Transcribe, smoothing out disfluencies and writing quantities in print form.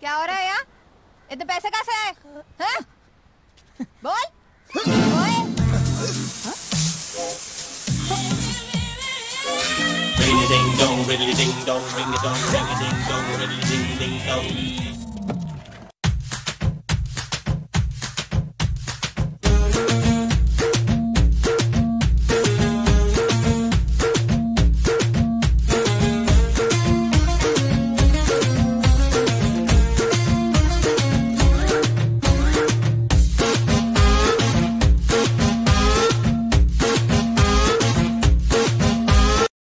क्या हो रहा है यहाँ? इतने पैसे कहाँ से आए? हैं? बोल ओए। Ring a ding dong, riddly ding dong, ring a dong, ring a ding dong, riddly ding ding dong.